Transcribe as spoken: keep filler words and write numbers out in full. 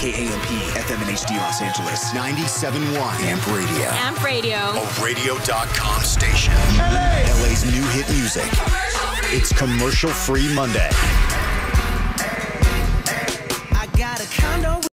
K A M P F M in H D Los Angeles. ninety-seven point one Amp Radio. Amp Radio. A radio dot com station. L A's new hit music. It's Commercial Free Monday. I got a condo.